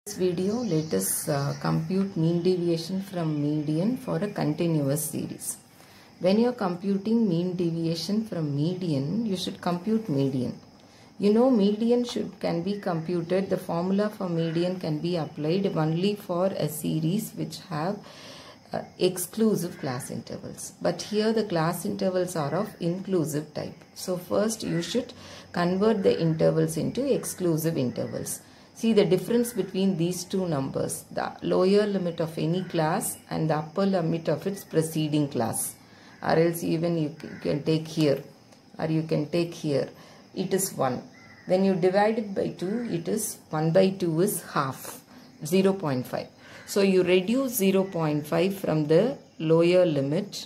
This video, let us compute mean deviation from median for a continuous series. When you are computing mean deviation from median, you should compute median. You know, median can be computed. The formula for median can be applied only for a series which have exclusive class intervals. But here the class intervals are of inclusive type. So first you should convert the intervals into exclusive intervals. See the difference between these two numbers, the lower limit of any class and the upper limit of its preceding class. Or else even you can take here, or you can take here, it is 1. When you divide it by 2, it is 1 by 2 is half, 0.5. So you reduce 0.5 from the lower limit,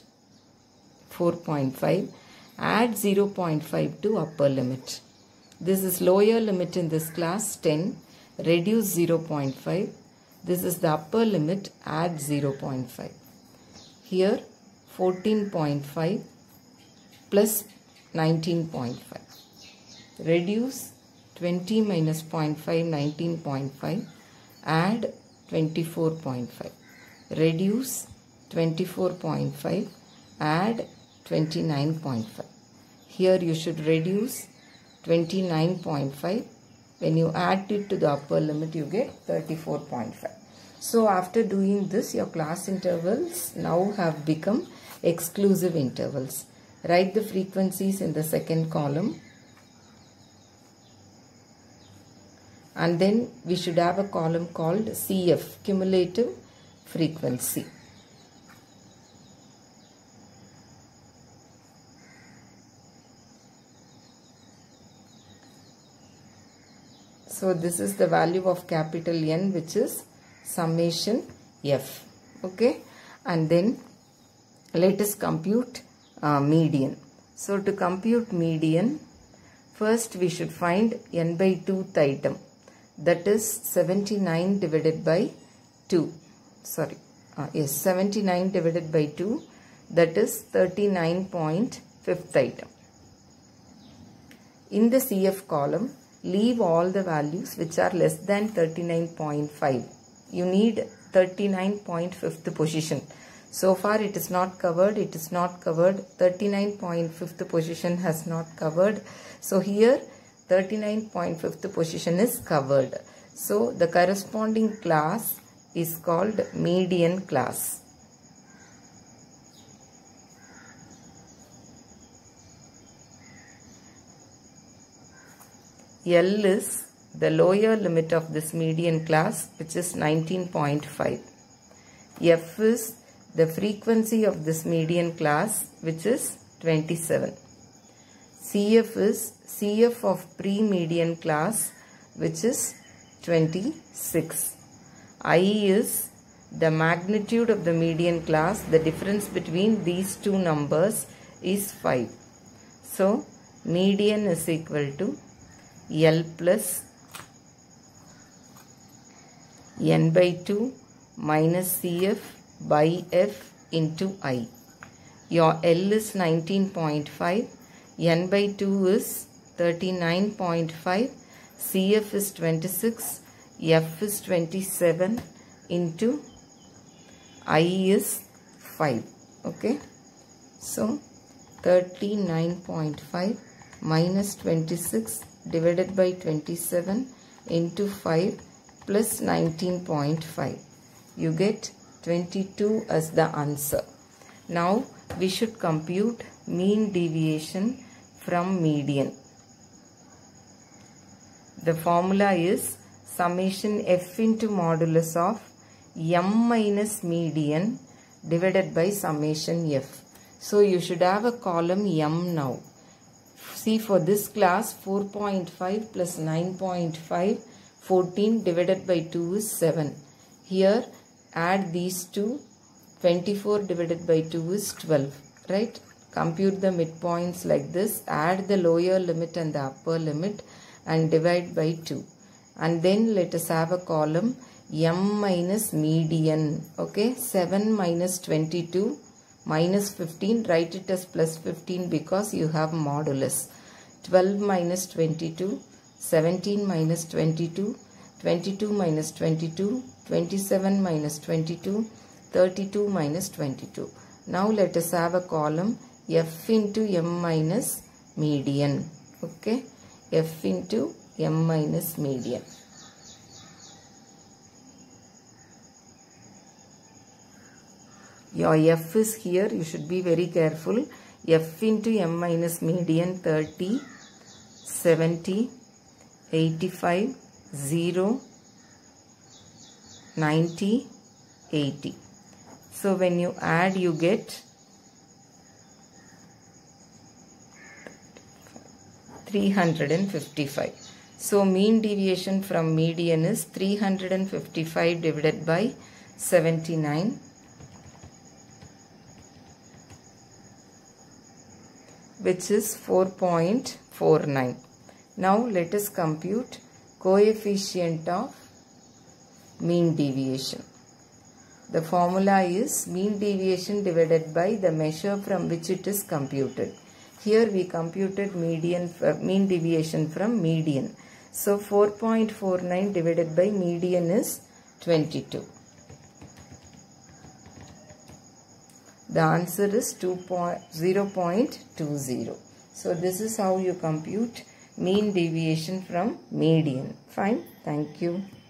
4.5, add 0.5 to upper limit. This is lower limit in this class, 10. Reduce 0.5. This is the upper limit, add 0.5. Here 14.5 plus 19.5. Reduce 20 minus 0.5, 19.5. Add 24.5. Reduce 24.5. Add 29.5. Here you should reduce 29.5. When you add it to the upper limit, you get 34.5. So after doing this, your class intervals now have become exclusive intervals. Write the frequencies in the second column. And then we should have a column called CF, cumulative frequency. So this is the value of capital N, which is summation F. Okay. And then let us compute median. So to compute median, first we should find N by 2th item. That is 79 divided by 2. 79 divided by 2. That is 39.5th item. In the CF column, leave all the values which are less than 39.5. You need 39.5th position. So far it is not covered. It is not covered. 39.5th position has not covered. So here 39.5th position is covered. So the corresponding class is called median class. L is the lower limit of this median class, which is 19.5. F is the frequency of this median class, which is 27. CF is CF of pre-median class, which is 26. I is the magnitude of the median class. The difference between these two numbers is 5. So median is equal to L plus N by 2 minus CF by F into I. Your L is 19.5, N by 2 is 39.5, CF is 26, F is 27 into I is 5. Okay. So 39.5 minus 26 divided by 27 into 5 plus 19.5. You get 22 as the answer. Now we should compute mean deviation from median. The formula is summation F into modulus of M minus median divided by summation F. So you should have a column M now. See, for this class 4.5 plus 9.5, 14 divided by 2 is 7. Here add these two, 24 divided by 2 is 12. Right? Compute the midpoints like this, add the lower limit and the upper limit and divide by 2. And then let us have a column M minus median. Okay, 7 minus 22 minus 15, write it as plus 15 because you have modulus. 12 minus 22, 17 minus 22, 22 minus 22, 27 minus 22, 32 minus 22. Now let us have a column F into M minus median. Okay, F into M minus median. Your F is here, you should be very careful. F into M minus median 30, 70, 85, 0, 90, 80. So when you add, you get 355. So mean deviation from median is 355 divided by 79, which is 4.49. Now let us compute coefficient of mean deviation. The formula is mean deviation divided by the measure from which it is computed. Here we computed mean deviation from median. So 4.49 divided by median is 22. The answer is 0.20. So this is how you compute mean deviation from median. Fine. Thank you.